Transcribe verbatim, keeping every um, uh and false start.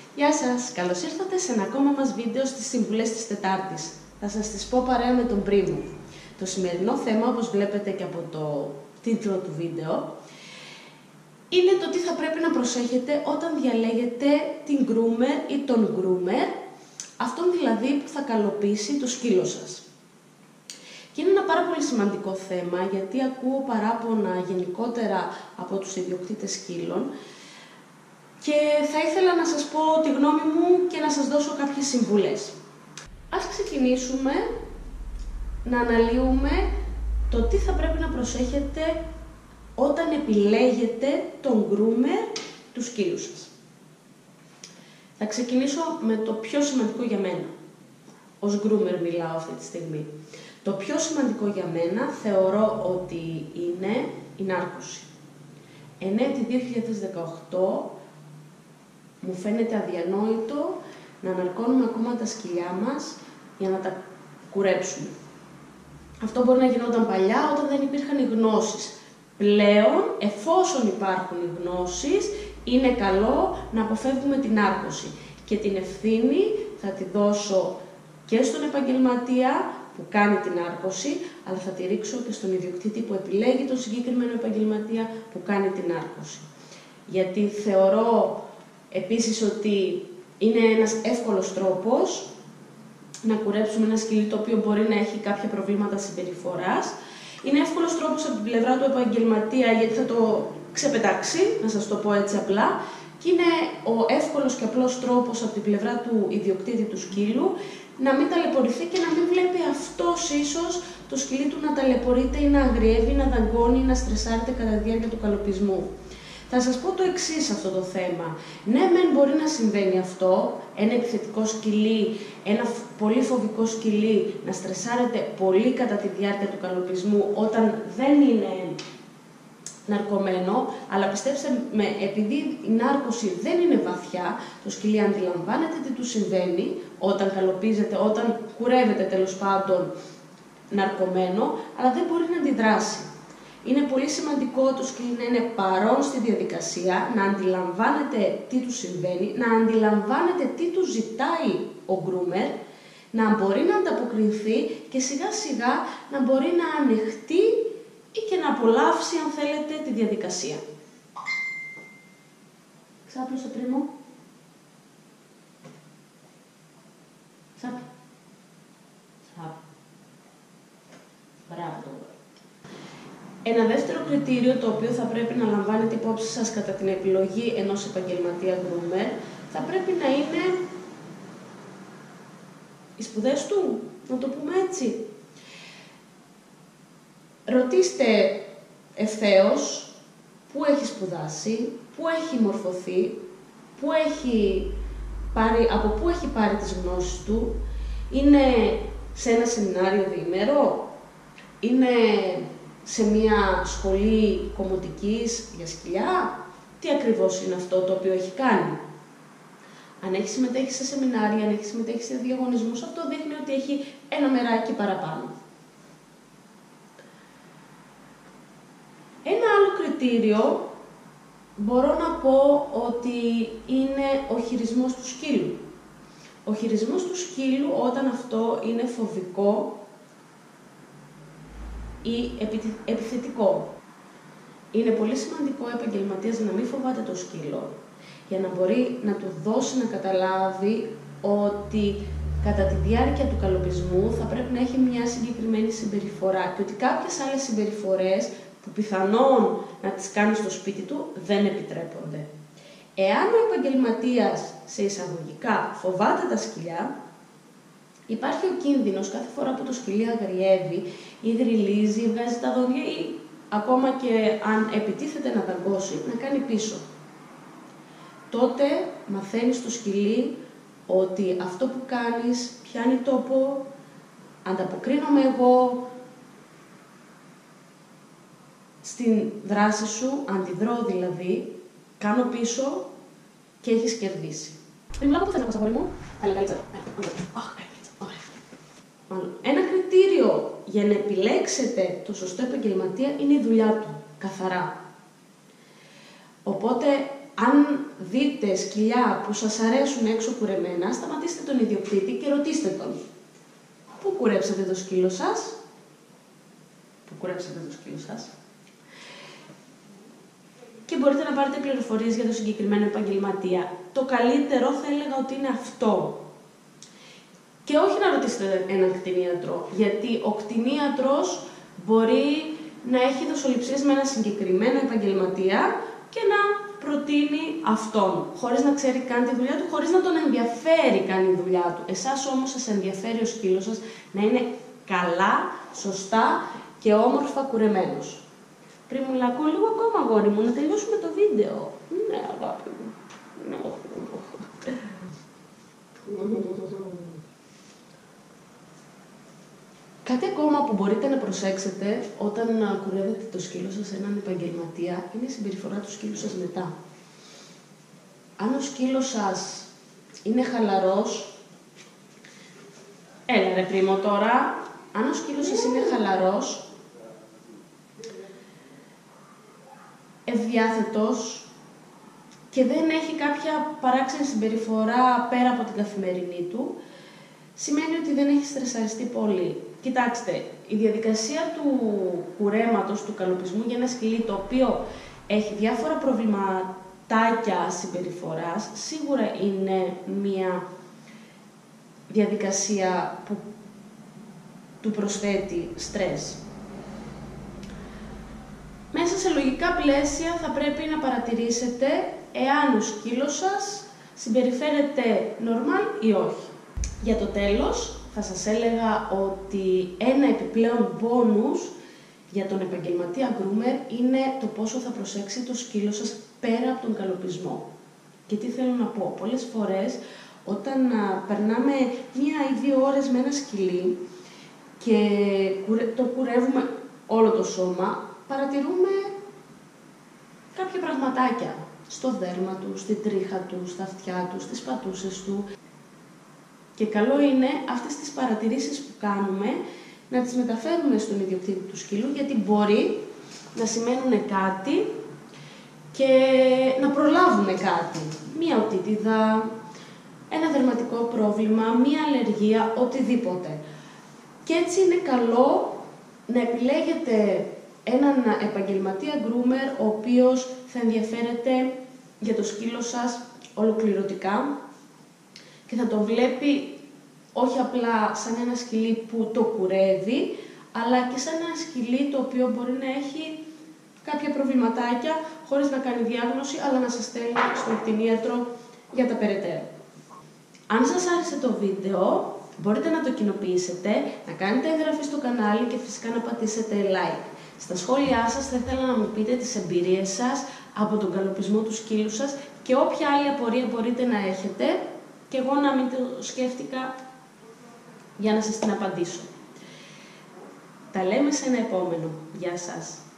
Γεια σας! Καλώς ήρθατε σε ένα ακόμα μας βίντεο στις Συμβουλές της Τετάρτης. Θα σας τις πω παρέα με τον Πρίμο. Το σημερινό θέμα, όπως βλέπετε και από το τίτλο του βίντεο, είναι το τι θα πρέπει να προσέχετε όταν διαλέγετε την groomer ή τον groomer, αυτόν δηλαδή που θα καλοποιήσει το σκύλο σας. Και είναι ένα πάρα πολύ σημαντικό θέμα, γιατί ακούω παράπονα γενικότερα από τους ιδιοκτήτες σκύλων και θα ήθελα να σας πω τη γνώμη μου και να σας δώσω κάποιες συμβουλές. Ας ξεκινήσουμε να αναλύουμε το τι θα πρέπει να προσέχετε όταν επιλέγετε τον groomer του σκύλου σας. Θα ξεκινήσω με το πιο σημαντικό για μένα. Ως groomer μιλάω αυτή τη στιγμή. Το πιο σημαντικό για μένα θεωρώ ότι είναι η νάρκωση. Εν έτη δύο χιλιάδες δεκαοκτώ μου φαίνεται αδιανόητο να ναρκώνουμε ακόμα τα σκυλιά μας για να τα κουρέψουμε. Αυτό μπορεί να γινόταν παλιά όταν δεν υπήρχαν οι γνώσεις. Πλέον, εφόσον υπάρχουν οι γνώσεις, είναι καλό να αποφεύγουμε την νάρκωση. Και την ευθύνη θα τη δώσω και στον επαγγελματία που κάνει την νάρκωση, αλλά θα τη ρίξω και στον ιδιοκτήτη που επιλέγει τον συγκεκριμένο επαγγελματία που κάνει την νάρκωση. Γιατί θεωρώ επίσης ότι είναι ένας εύκολος τρόπος να κουρέψουμε ένα σκυλί το οποίο μπορεί να έχει κάποια προβλήματα συμπεριφοράς. Είναι εύκολος τρόπος από την πλευρά του επαγγελματία γιατί θα το ξεπετάξει, να σας το πω έτσι απλά, και είναι ο εύκολος και απλός τρόπος από την πλευρά του ιδιοκτήτη του σκύλου να μην ταλαιπωρηθεί και να μην βλέπει αυτός ίσως το σκυλί του να ταλαιπωρείται ή να αγριεύει, να δαγκώνει, να στρεσάρεται κατά τη διάρκεια του καλοπισμού. Θα σας πω το εξής σε αυτό το θέμα. Ναι, μεν μπορεί να συμβαίνει αυτό, ένα επιθετικό σκυλί, ένα πολύ φοβικό σκυλί να στρεσάρεται πολύ κατά τη διάρκεια του καλοπισμού όταν δεν είναι ναρκωμένο, αλλά πιστέψτε με, επειδή η νάρκωση δεν είναι βαθιά, το σκυλί αντιλαμβάνεται τι του συμβαίνει όταν καλοπίζεται, όταν κουρεύεται τέλος πάντων ναρκωμένο, αλλά δεν μπορεί να αντιδράσει. Είναι πολύ σημαντικό το σκυλί να είναι παρόν στη διαδικασία, να αντιλαμβάνεται τι του συμβαίνει, να αντιλαμβάνεται τι του ζητάει ο groomer, να μπορεί να ανταποκριθεί και σιγά σιγά να μπορεί να ανεχτεί ή και να απολαύσει, αν θέλετε, τη διαδικασία. Ξάπλωσε, Πρίμο. Ξάπλω. Ξάπλω. Μπράβο το. Ένα δεύτερο κριτήριο το οποίο θα πρέπει να λαμβάνετε υπόψη σας κατά την επιλογή ενός επαγγελματία groomer θα πρέπει να είναι οι σπουδές του, να το πούμε έτσι. Ρωτήστε ευθέως πού έχει σπουδάσει, πού έχει μορφωθεί, πού έχει πάρει, από πού έχει πάρει τις γνώσεις του, είναι σε ένα σεμινάριο διήμερο, είναι σε μια σχολή κομμωτικής για σκυλιά, τι ακριβώς είναι αυτό το οποίο έχει κάνει. Αν έχει συμμετέχει σε σεμινάρια, αν έχει συμμετέχει σε διαγωνισμούς, αυτό δείχνει ότι έχει ένα μεράκι παραπάνω. Ένα άλλο κριτήριο μπορώ να πω ότι είναι ο χειρισμός του σκύλου. Ο χειρισμός του σκύλου όταν αυτό είναι φοβικό ή επιθετικό. Είναι πολύ σημαντικό ο επαγγελματίας να μην φοβάται το σκύλο για να μπορεί να του δώσει να καταλάβει ότι κατά τη διάρκεια του καλοπισμού θα πρέπει να έχει μια συγκεκριμένη συμπεριφορά και ότι κάποιες άλλες συμπεριφορές που πιθανόν να τις κάνει στο σπίτι του δεν επιτρέπονται. Εάν ο επαγγελματίας σε εισαγωγικά φοβάται τα σκυλιά, υπάρχει ο κίνδυνος κάθε φορά που το σκυλί αγριεύει ή γριλίζει, βγάζει τα δόντια ή ακόμα και αν επιτίθεται να δαγκώσει, να κάνει πίσω. Τότε μαθαίνει στο σκυλί ότι αυτό που κάνεις πιάνει τόπο, ανταποκρίνομαι εγώ στην δράση σου, αντιδρώ δηλαδή, κάνω πίσω και έχεις κερδίσει. Δεν μιλάω από το θέμα, αγόρι μου. Αλλά καλύτερα. Ένα κριτήριο για να επιλέξετε το σωστό επαγγελματία είναι η δουλειά του, καθαρά. Οπότε, αν δείτε σκυλιά που σας αρέσουν έξω κουρεμένα, σταματήστε τον ιδιοκτήτη και ρωτήστε τον. Πού κουρέψατε το σκύλο σας? Πού κουρέψατε το σκύλο σας? Και μπορείτε να πάρετε πληροφορίες για το συγκεκριμένο επαγγελματία. Το καλύτερο θα έλεγα ότι είναι αυτό. Και όχι να ρωτήσετε έναν κτηνίατρο, γιατί ο κτηνίατρος μπορεί να έχει δοσοληψίες με ένα συγκεκριμένο επαγγελματία και να προτείνει αυτόν, χωρίς να ξέρει καν τη δουλειά του, χωρίς να τον ενδιαφέρει καν η δουλειά του. Εσάς όμως σας ενδιαφέρει ο σκύλος σας να είναι καλά, σωστά και όμορφα κουρεμένος. Πριν μιλάω λίγο ακόμα, αγόρι μου, να τελειώσουμε το βίντεο. Ναι, αγάπη μου. Ναι. Κάτι ακόμα που μπορείτε να προσέξετε όταν κουρεύετε το σκύλο σας σε έναν επαγγελματία είναι η συμπεριφορά του σκύλου σας μετά. Αν ο σκύλος σας είναι χαλαρός, έλα ρε πρίμο τώρα, αν ο σκύλος σας είναι χαλαρός, ευδιάθετος και δεν έχει κάποια παράξενη συμπεριφορά πέρα από την καθημερινή του, σημαίνει ότι δεν έχει στρεσαριστεί πολύ. Κοιτάξτε, η διαδικασία του κουρέματος, του καλοπισμού για ένα σκυλί το οποίο έχει διάφορα προβληματάκια συμπεριφοράς, σίγουρα είναι μια διαδικασία που του προσθέτει στρες. Μέσα σε λογικά πλαίσια θα πρέπει να παρατηρήσετε εάν ο σκύλος σας συμπεριφέρεται normal ή όχι. Για το τέλος, θα σας έλεγα ότι ένα επιπλέον μπόνους για τον επαγγελματία groomer είναι το πόσο θα προσέξει το σκύλο σας πέρα από τον καλοπισμό. Και τι θέλω να πω, πολλές φορές όταν α, περνάμε μία ή δύο ώρες με ένα σκυλί και το κουρεύουμε όλο το σώμα, παρατηρούμε κάποια πραγματάκια στο δέρμα του, στη τρίχα του, στα αυτιά του, στις πατούσες του. Και καλό είναι αυτές τις παρατηρήσεις που κάνουμε να τις μεταφέρουμε στον ιδιοκτήτη του σκύλου, γιατί μπορεί να σημαίνουν κάτι και να προλάβουμε κάτι. Μία οτίτιδα, ένα δερματικό πρόβλημα, μία αλλεργία, οτιδήποτε. Και έτσι είναι καλό να επιλέγετε έναν επαγγελματία groomer, ο οποίος θα ενδιαφέρεται για το σκύλο σας ολοκληρωτικά και θα το βλέπει όχι απλά σαν ένα σκυλί που το κουρεύει, αλλά και σαν ένα σκυλί το οποίο μπορεί να έχει κάποια προβληματάκια χωρίς να κάνει διάγνωση, αλλά να σας στέλνει στον κτηνίατρο για τα περαιτέρω. Αν σας άρεσε το βίντεο, μπορείτε να το κοινοποιήσετε, να κάνετε εγγραφή στο κανάλι και φυσικά να πατήσετε like. Στα σχόλιά σας θα ήθελα να μου πείτε τις εμπειρίες σας από τον καλοπισμό του σκύλου σας και όποια άλλη απορία μπορείτε να έχετε και εγώ να μην το σκέφτηκα για να σας την απαντήσω. Τα λέμε σε ένα επόμενο. Γεια σας.